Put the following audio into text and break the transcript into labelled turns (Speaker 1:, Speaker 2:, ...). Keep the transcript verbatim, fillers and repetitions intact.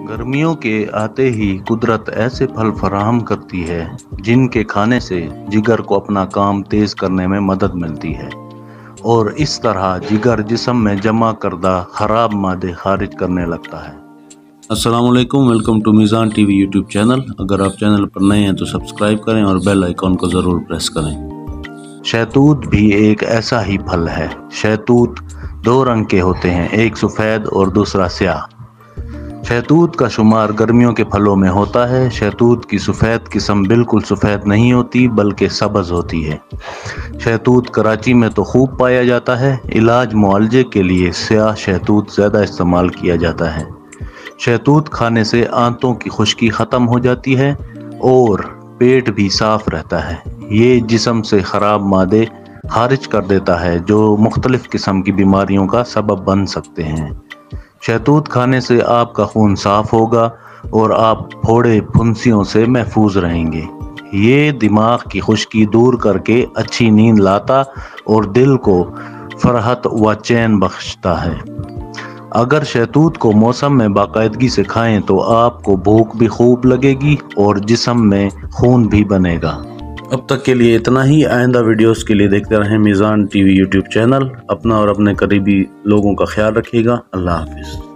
Speaker 1: गर्मियों के आते ही कुदरत ऐसे फल फराहम करती है जिनके खाने से जिगर को अपना काम तेज करने में मदद मिलती है और इस तरह जिगर जिस्म में जमा करदा खराब मादे खारिज करने लगता है। अस्सलाम वालेकुम, welcome to Meezan TV YouTube channel. अगर आप चैनल पर नए हैं तो सब्सक्राइब करें और बेल आइकॉन को ज़रूर प्रेस करें। शहतूत भी एक ऐसा ही फल है। शहतूत दो रंग के होते हैं, एक सफ़ेद और दूसरा स्याह। शहतूत का शुमार गर्मियों के फलों में होता है। शहतूत की सफ़ेद किस्म बिल्कुल सफ़ेद नहीं होती बल्कि सब्ज़ होती है। शहतूत कराची में तो खूब पाया जाता है। इलाज मुआलजे के लिए स्याह शहतूत ज़्यादा इस्तेमाल किया जाता है। शहतूत खाने से आंतों की खुश्की ख़त्म हो जाती है और पेट भी साफ रहता है। ये जिस्म से ख़राब मादे खारिज कर देता है जो मुख्तलिफ़ किस्म की बीमारियों का सबब बन सकते हैं। शहतूत खाने से आपका खून साफ होगा और आप फोड़े फुंसियों से महफूज रहेंगे। ये दिमाग की खुश्की दूर करके अच्छी नींद लाता और दिल को फरहत व चैन बख्शता है। अगर शहतूत को मौसम में बाकायदगी से खाएं तो आपको भूख भी खूब लगेगी और जिस्म में खून भी बनेगा। अब तक के लिए इतना ही। आइंदा वीडियोस के लिए देखते रहें मीज़ान टीवी यूट्यूब चैनल। अपना और अपने करीबी लोगों का ख्याल रखिएगा। अल्लाह हाफिज़।